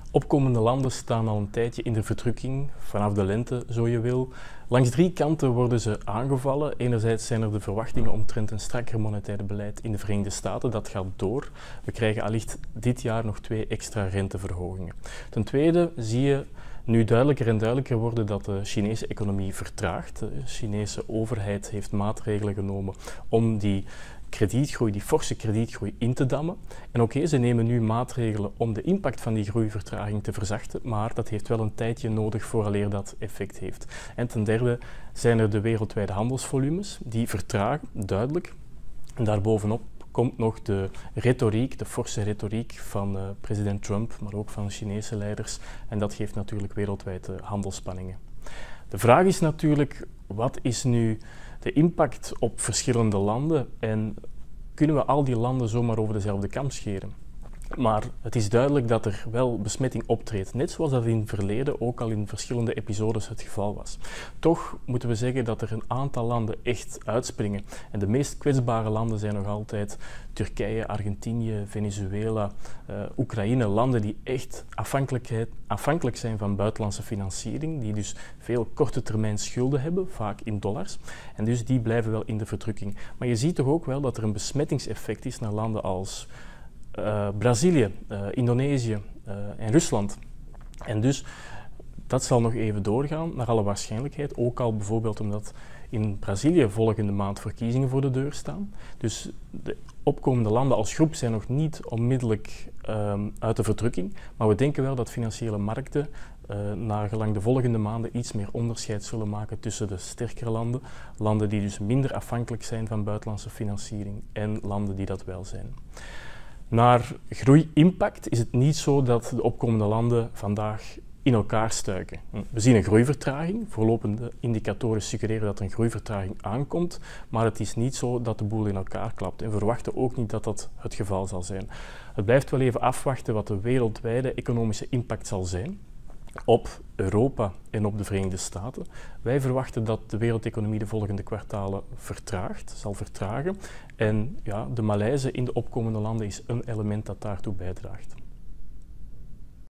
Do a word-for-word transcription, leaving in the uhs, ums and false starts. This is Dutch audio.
Opkomende landen staan al een tijdje in de verdrukking, vanaf de lente, zo je wil. Langs drie kanten worden ze aangevallen. Enerzijds zijn er de verwachtingen omtrent een strakker monetair beleid in de Verenigde Staten. Dat gaat door. We krijgen allicht dit jaar nog twee extra renteverhogingen. Ten tweede zie je nu duidelijker en duidelijker worden dat de Chinese economie vertraagt. De Chinese overheid heeft maatregelen genomen om die kredietgroei, die forse kredietgroei in te dammen. En oké, okay, ze nemen nu maatregelen om de impact van die groeivertraging te verzachten, maar dat heeft wel een tijdje nodig vooraleer dat effect heeft. En ten derde zijn er de wereldwijde handelsvolumes, die vertragen, duidelijk. En daarbovenop komt nog de retoriek, de forse retoriek van uh, president Trump, maar ook van Chinese leiders. En dat geeft natuurlijk wereldwijd uh, handelsspanningen. De vraag is natuurlijk, wat is nu de impact op verschillende landen en kunnen we al die landen zomaar over dezelfde kam scheren? Maar het is duidelijk dat er wel besmetting optreedt, net zoals dat in het verleden ook al in verschillende episodes het geval was. Toch moeten we zeggen dat er een aantal landen echt uitspringen. En de meest kwetsbare landen zijn nog altijd Turkije, Argentinië, Venezuela, uh, Oekraïne. Landen die echt afhankelijkheid, afhankelijk zijn van buitenlandse financiering, die dus veel korte termijn schulden hebben, vaak in dollars. En dus die blijven wel in de verdrukking. Maar je ziet toch ook wel dat er een besmettingseffect is naar landen als Uh, Brazilië, uh, Indonesië uh, en Rusland. En dus dat zal nog even doorgaan, naar alle waarschijnlijkheid. Ook al bijvoorbeeld omdat in Brazilië volgende maand verkiezingen voor de deur staan. Dus de opkomende landen als groep zijn nog niet onmiddellijk um, uit de verdrukking. Maar we denken wel dat financiële markten uh, naar gelang de volgende maanden iets meer onderscheid zullen maken tussen de sterkere landen. Landen die dus minder afhankelijk zijn van buitenlandse financiering en landen die dat wel zijn. Naar groei-impact is het niet zo dat de opkomende landen vandaag in elkaar stuiken. We zien een groeivertraging. Voorlopende indicatoren suggereren dat er een groeivertraging aankomt, maar het is niet zo dat de boel in elkaar klapt. En we verwachten ook niet dat dat het geval zal zijn. Het blijft wel even afwachten wat de wereldwijde economische impact zal zijn op Europa en op de Verenigde Staten. Wij verwachten dat de wereldeconomie de volgende kwartalen vertraagt, zal vertragen. En ja, de malaise in de opkomende landen is een element dat daartoe bijdraagt.